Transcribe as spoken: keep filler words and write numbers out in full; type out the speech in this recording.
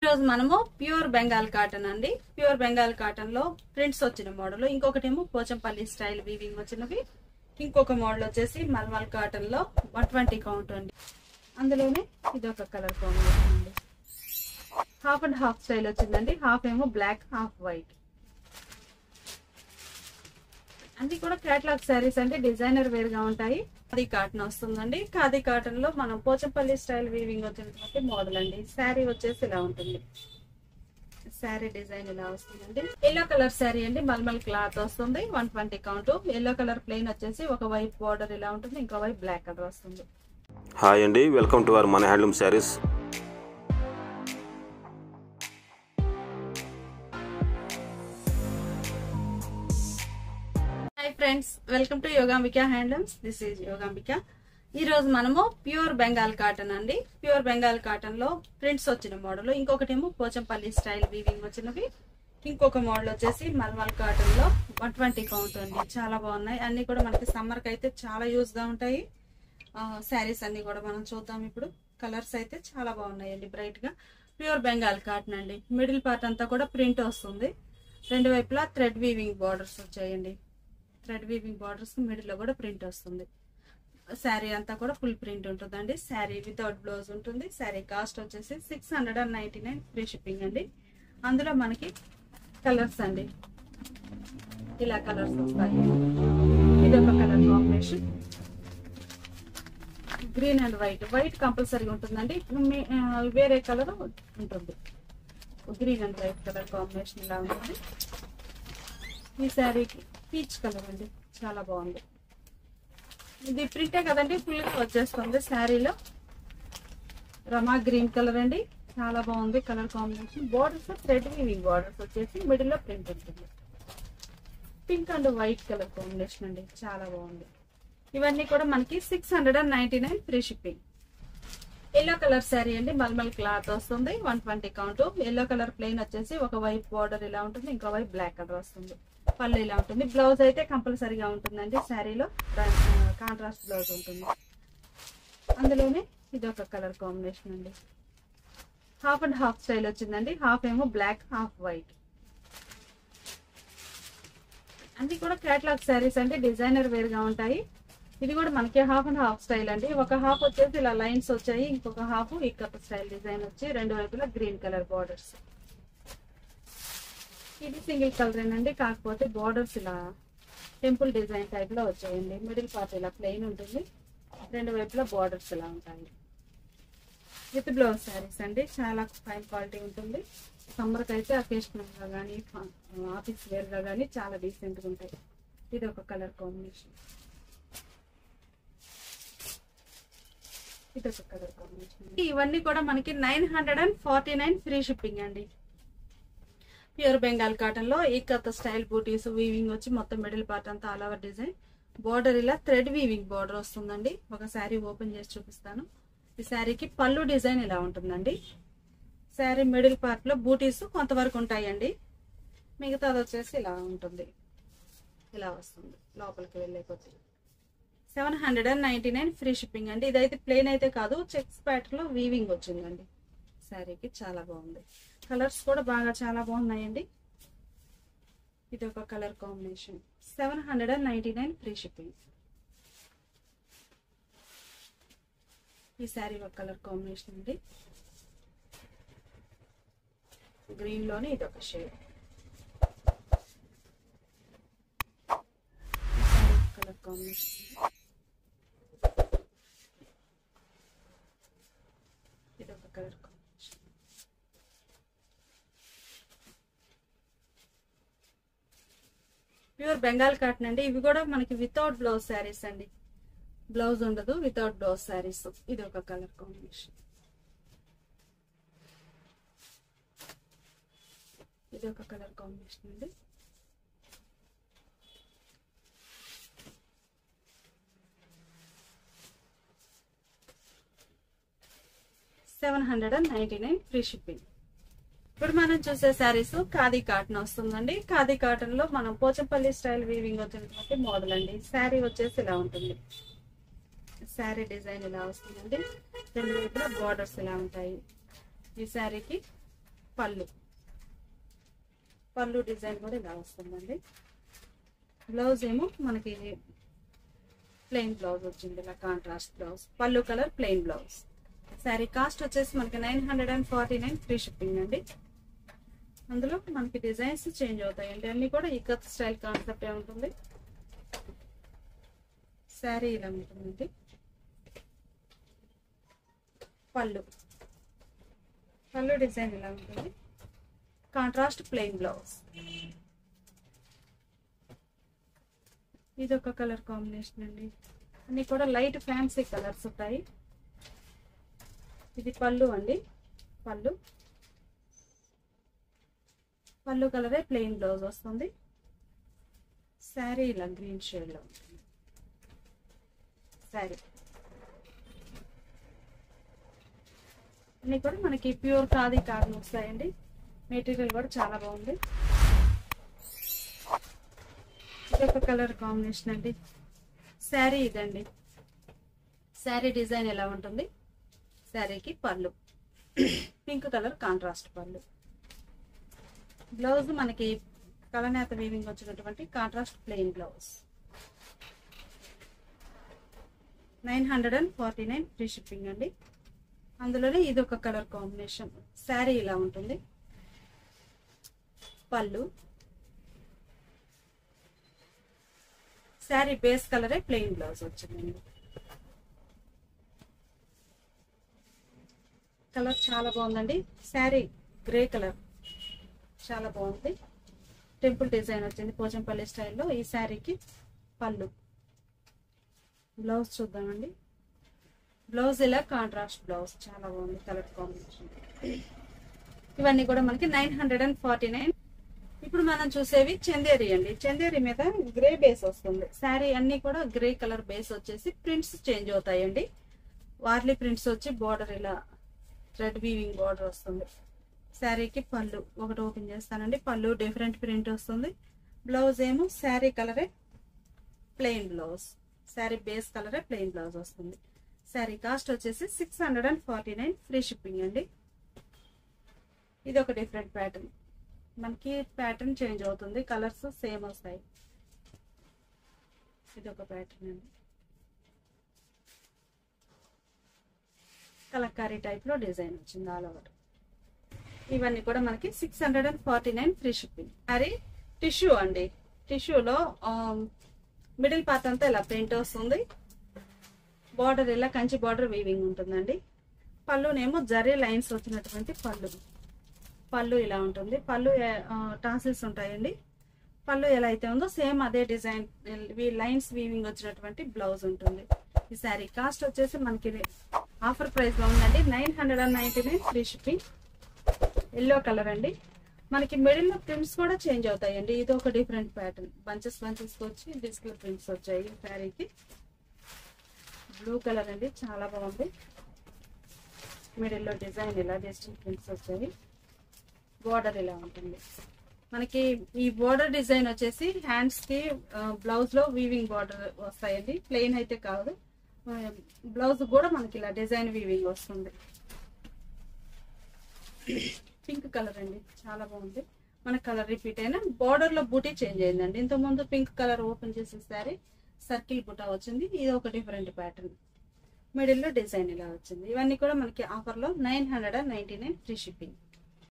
ఈరోజు మనము pure Bengal cotton అండి. ప్యూర్ బెంగాల్ కాటన్ లో ప్రింట్స్ వచ్చిన మోడల్, ఇంకొకటేమో పోచంపల్లి స్టైల్ వీవింగ్ వచ్చినవి, ఇంకొక మోడల్ వచ్చేసి మల్మల్ కాటన్ లో వన్ ట్వంటీ కౌంట్ అండి. అందులోనే ఇది ఒక కలర్ కాంబినేషన్ అండి. హాఫ్ అండ్ హాఫ్ స్టైల్ వచ్చిందండి. హాఫ్ ఏమో బ్లాక్, హాఫ్ వైట్. అన్ని కూడా కేటలాగ్ శారీస్ అంటే డిజైనర్ వేర్ గా ఉంటాయి. ఖాదీ కాటన్ వస్తుందండి. ఖాదీ కాటన్ లో మనం పోచంపల్లి స్టైల్ వీవింగ్ వచ్చినటువంటి మోడల్ అండి. శారీ వచ్చేసి ఇలా ఉంటుంది. శారీ డిజైన్ ఇలా వస్తుందండి. ఎల్లో కలర్ శారీ అండి. మల్మల్ క్లాత్ వస్తుంది. One twenty count. Yellow colour plain వచ్చేసి ఒక వైట్ బార్డర్ ఇలా ఉంటుంది, ఇంకో వైట్ బ్లాక్ కలర్ వస్తుంది. హాయ్ అండి, వెల్కమ్ టు అవర్ మన handloom saris. Hi friends, welcome to Yogambika handlooms. This is Yogambika. ఈ రోజు మనము ప్యూర్ బెంగాల్ కాటన్ అండి. ప్యూర్ బెంగాల్ కాటన్ లో ప్రింట్స్ వచ్చిన మోడల్, ఇంకొకటేమో పోచంపల్లి స్టైల్ వీవింగ్ వచ్చినవి, ఇంకొక మోడల్ వచ్చేసి మల్మల్ కాటన్ లో వన్ ట్వంటీ కౌంట్ అండి. చాలా బాగున్నాయి. అన్ని కూడా మనకి సమ్మర్ కి అయితే చాలా యూజ్ గా ఉంటాయి. శారీస్ అన్ని కూడా మనం చూద్దాం ఇప్పుడు. కలర్స్ అయితే చాలా బాగున్నాయండి, బ్రైట్ గా. ప్యూర్ బెంగాల్ కాటన్ అండి. మిడిల్ పార్ట్ అంతా కూడా ప్రింట్ వస్తుంది. రెండు వైపులా థ్రెడ్ వీవింగ్ బార్డర్స్ వచ్చాయండి. థ్రెడ్ వీవింగ్ బార్డర్స్ మిడిల్ లో కూడా ప్రింట్ వస్తుంది. శారీ అంతా కూడా ఫుల్ ప్రింట్ ఉంటుందండి. శారీ వితౌట్ బ్లౌజ్ ఉంటుంది. శారీ కాస్ట్ వచ్చేసి six hundred and ninety nine free shipping అండి. అందులో మనకి కలర్స్ అండి, ఇలా కలర్స్ వస్తాయి. ఇది ఒక colour combination, green and white. White కంపల్సరీగా ఉంటుందండి. వేరే కలర్ ఉంటుంది. Green and white colour combination ఇలా ఉంటుంది. ఈ శారీకి పీచ్ కలర్ అండి, చాలా బాగుంది. ఇది ప్రింటే కదండి, ఫుల్ గా వచ్చేస్తుంది. శారీలో రమా గ్రీన్ కలర్ అండి, చాలా బాగుంది colour combination. Borders thread weaving borders వచ్చేసి మిడిల్ లో ప్రింట్ ఉంటుంది. Pink and white colour combination అండి, చాలా బాగుంది. ఇవన్నీ కూడా మనకి six hundred and ninety nine free shipping. Yellow colour sari అండి. మల్మల్ క్లాత్ వస్తుంది. One twenty count. Yellow colour plain వచ్చేసి ఒక వైట్ బార్డర్ ఇలా ఉంటుంది, ఇంకో వైట్ బ్లాక్ కలర్ వస్తుంది. పళ్ళు ఇలా ఉంటుంది. బ్లౌజ్ అయితే కంపల్సరీగా ఉంటుందండి. శారీలో కాంట్రాస్ట్ బ్లౌజ్ ఉంటుంది. అందులోనే ఇది ఒక కలర్ కాంబినేషన్ అండి. హాఫ్ అండ్ హాఫ్ స్టైల్ వచ్చిందండి. హాఫ్ ఏమో బ్లాక్, హాఫ్ వైట్. అన్ని కూడా కేటలాగ్ శారీస్ అంటే డిజైనర్ వేర్ గా ఉంటాయి. ఇది కూడా మనకి హాఫ్ అండ్ హాఫ్ స్టైల్ అండి. ఒక హాఫ్ వచ్చేసి ఇలా లైన్స్ వచ్చాయి, ఇంకొక హాఫ్ ఇక్కత స్టైల్ డిజైన్ వచ్చి రెండు వైపులా గ్రీన్ కలర్ బార్డర్స్. ఇది సింగిల్ కలర్ అండి, కాకపోతే బార్డర్స్ ఇలా టెంపుల్ డిజైన్ టైప్ లో వచ్చాయండి. మిడిల్ పార్ట్ ఇలా ప్లెయిన్ ఉంటుంది, రెండు వైపులా బార్డర్స్ ఇలా ఉంటాయి. విత్ బ్లౌజ్ శారీస్ అండి, చాలా ఫైన్ క్వాలిటీ ఉంటుంది. సమ్మర్కి అయితే అకేషనల్ గా కానీ ఆఫీస్ వేర్ గా కానీ చాలా డీసెంట్ గా ఉంటాయి. ఇది ఒక కలర్ కాంబినేషన్, ఇది ఒక కలర్ కాంబినేషన్. ఇవన్నీ కూడా మనకి nine hundred and forty nine free shipping అండి. ప్యూర్ బెంగాల్ కాటన్ లో ఈ కథ స్టైల్ బూటీస్ వీవింగ్ వచ్చి మొత్తం మిడిల్ పార్ట్ అంతా ఆల్ ఓవర్ డిజైన్. బార్డర్ ఇలా థ్రెడ్ వీవింగ్ బార్డర్ వస్తుందండి. ఒక శారీ ఓపెన్ చేసి చూపిస్తాను. ఈ శారీకి పళ్ళు డిజైన్ ఇలా ఉంటుందండి. శారీ మిడిల్ పార్ట్ లో బూటీస్ కొంతవరకు ఉంటాయండి, మిగతాది వచ్చేసి ఇలా ఉంటుంది. ఇలా వస్తుంది లోపలికి వెళ్ళే కొద్ది. Seven hundred and ninety nine free shipping అండి. ఇదైతే ప్లెయిన్ అయితే కాదు, చెక్స్ ప్యాటర్న్ లో వీవింగ్ వచ్చిందండి. శారీకి చాలా బాగుంది. కలర్స్ కూడా బాగా చాలా బాగున్నాయండి. ఇది ఒక colour combination. Seven hundred and ninety nine free shipping. ఈ శారీ ఒక కలర్ కాంబినేషన్ అండి. గ్రీన్ లోనే ఇది ఒక షేడ్. కలర్ కాంబినేషన్, ఇది ఒక colour combination. Pure Bengal cotton అండి. ఇవి కూడా మనకి వితౌట్ బ్లౌజ్ శారీస్ అండి. బ్లౌజ్ ఉండదు, వితౌట్ బ్లౌజ్ శారీస్. ఇది ఒక కలర్ కాంబినేషన్, ఇది ఒక కలర్ కాంబినేషన్ అండి. Seven hundred and ninety nine free shipping. ఇప్పుడు మనం చూసే శారీస్ ఖాదీ కాటన్ వస్తుందండి. ఖాదీ కాటన్ లో మనం పోచంపల్లి స్టైల్ వీవింగ్ వచ్చినటువంటి మోడల్ అండి. శారీ వచ్చేసి ఇలా ఉంటుంది. శారీ డిజైన్ ఇలా వస్తుందండి. రెండు వైపులా బార్డర్స్ ఇలా ఉంటాయి. ఈ శారీకి పళ్ళు పళ్ళు డిజైన్ కూడా ఇలా వస్తుందండి. బ్లౌజ్ ఏమో మనకి ప్లెయిన్ బ్లౌజ్ వచ్చింది, ఇలా కాంట్రాస్ట్ బ్లౌజ్. పళ్ళు colour plain blouse. Sari cost వచ్చేసి మనకి nine hundred and forty nine free shipping అండి. అందులో మనకి డిజైన్స్ చేంజ్ అవుతాయండి, అన్ని కూడా ఇక్కత్ స్టైల్ కాన్సెప్ట్ ఉంటుంది. శారీ ఇలా ఉంటుందండి. పళ్ళు పళ్ళు డిజైన్ ఇలా ఉంటుంది, కాంట్రాస్ట్ ప్లెయిన్ బ్లౌజ్. ఇది ఒక కలర్ కాంబినేషన్ అండి, అన్ని కూడా లైట్ ఫ్యాన్సీ కలర్స్ ఉంటాయి. ఇది పళ్ళు అండి. పళ్ళు పళ్ళు కలరే ప్లెయిన్ బ్లౌజ్ వస్తుంది. శారీ ఇలా గ్రీన్ షేడ్ లో ఉంటుంది. శారీ అన్ని కూడా మనకి ప్యూర్ ఖాదీ కాటన్ వస్తాయండి. మెటీరియల్ కూడా చాలా బాగుంది. ఇదొక కలర్ కాంబినేషన్ అండి. శారీ ఇదండి. శారీ డిజైన్ ఎలా ఉంటుంది, శారీకి పళ్ళు పింక్ కలర్ కాంట్రాస్ట్ పళ్ళు. బ్లౌజ్ మనకి కలనేత వీవింగ్ వచ్చినటువంటి contrast plain blouse. Nine hundred and forty nine free shipping అండి. అందులోనే ఇది ఒక కలర్ కాంబినేషన్. శారీ ఇలా ఉంటుంది. పళ్ళు శారీ బేస్ కలరే ప్లెయిన్ బ్లౌజ్ వచ్చిందండి. కలర్ చాలా బాగుందండి. శారీ గ్రే కలర్ చాలా బాగుంది. టెంపుల్ డిజైన్ వచ్చింది పోచంపల్లి స్టైల్లో. ఈ శారీకి పళ్ళు. బ్లౌజ్ చూద్దామండి. బ్లౌజ్ ఇలా కాంట్రాస్ట్ బ్లౌజ్ చాలా బాగుంది కలర్ కాంబినేషన్. ఇవన్నీ కూడా మనకి nine hundred and forty nine. ఇప్పుడు మనం చూసేవి చందేరి అండి. చందేరి మీద గ్రే బేస్ వస్తుంది. శారీ అన్ని కూడా గ్రే కలర్ బేస్ వచ్చేసి ప్రింట్స్ చేంజ్ అవుతాయండి. వార్లీ ప్రింట్స్ వచ్చి బార్డర్ ఇలా థ్రెడ్ వీవింగ్ బార్డర్ వస్తుంది. శారీకి పళ్ళు ఒకటి ఓపెన్ చేస్తానండి. పళ్ళు డిఫరెంట్ ప్రింట్ వస్తుంది. బ్లౌజ్ ఏమో శారీ కలరే ప్లెయిన్ బ్లౌజ్. శారీ బేస్ కలరే ప్లెయిన్ బ్లౌజ్ వస్తుంది. శారీ కాస్ట్ వచ్చేసి six hundred and forty nine free shipping అండి. ఇది ఒక డిఫరెంట్ ప్యాటర్న్. మనకి ప్యాటర్న్ చేంజ్ అవుతుంది, కలర్స్ సేమ్ వస్తాయి. ఇది ఒక ప్యాటర్న్ అండి. కలంకారీ టైప్ లో డిజైన్ వచ్చింది ఆల్ ఓవర్. ఇవన్నీ కూడా మనకి six hundred and forty nine free shipping. అది టిష్యూ అండి. టిష్యూలో మిడిల్ పార్ట్ అంతా ఇలా ప్రింట్ వస్తుంది. బార్డర్ ఇలా కంచి బార్డర్ వీవింగ్ ఉంటుందండి. పళ్ళునేమో జరీ లైన్స్ వచ్చినటువంటి పళ్ళు. పళ్ళు ఇలా ఉంటుంది. పళ్ళు టాసిల్స్ ఉంటాయండి. పళ్ళు ఎలా అయితే ఉందో సేమ్ అదే డిజైన్ లైన్స్ వీవింగ్ వచ్చినటువంటి బ్లౌజ్ ఉంటుంది. ఈ శారీ కాస్ట్ వచ్చేసి మనకి ఆఫర్ ప్రైస్ లో ఉందండి nine hundred and ninety nine free shipping. Yellow colour అండి. మనకి మిడిల్ లో ప్రింట్స్ కూడా చేంజ్ అవుతాయండి. ఇది ఒక డిఫరెంట్ ప్యాటర్న్. బంచెస్ బంచెస్ వచ్చి డిస్ప్లే ప్రింట్స్ వచ్చాయి ఈ శారీకి. బ్లూ కలర్ అండి, చాలా బాగుంది. మిడిల్ లో డిజైన్ ఇలా డిజిటల్ ప్రింట్స్ వచ్చాయి. బోర్డర్ ఇలా ఉంటుంది. మనకి ఈ బోర్డర్ డిజైన్ వచ్చేసి హ్యాండ్స్ కి బ్లౌజ్ లో వీవింగ్ బోర్డర్ వస్తాయండి. ప్లెయిన్ అయితే కాదు, బ్లౌజ్ కూడా మనకి ఇలా డిజైన్ వీవింగ్ వస్తుంది. పింక్ కలర్ అండి, చాలా బాగుంది. మన కలర్ రిపీట్ అయినా బోర్డర్ లో బూటీ చేంజ్ అయిందండి. ఇంత ముందు పింక్ కలర్ ఓపెన్ చేసిన సారీ సర్కిల్ బుటా వచ్చింది. ఇది ఒక డిఫరెంట్ ప్యాటర్న్. మిడిల్ లో డిజైన్ ఇలా వచ్చింది. ఇవన్నీ కూడా మనకి ఆఫర్ లో nine hundred and ninety nine free shipping.